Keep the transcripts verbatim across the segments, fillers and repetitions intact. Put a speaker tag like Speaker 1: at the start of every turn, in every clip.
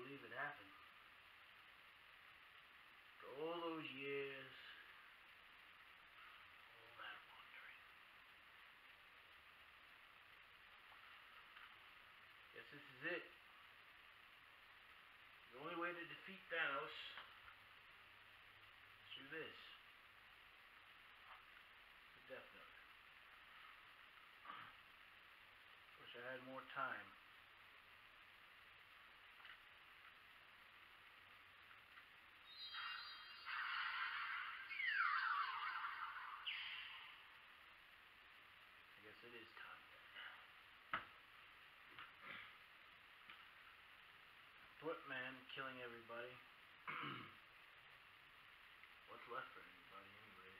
Speaker 1: believe it happened. For all those years, all that wandering. Guess this is it. The only way to defeat Thanos is through this. The Death Note. Wish I had more time. I guess it is time then. Foot man killing everybody. What's left for anybody anyways?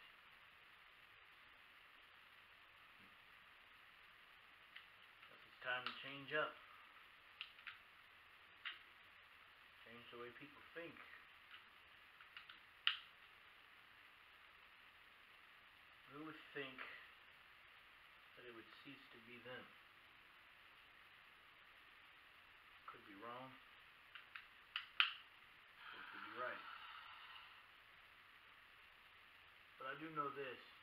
Speaker 1: Guess it's time to change up. Change the way people think. Who would think that it would cease to be them? Could be wrong. Or could be right. But I do know this.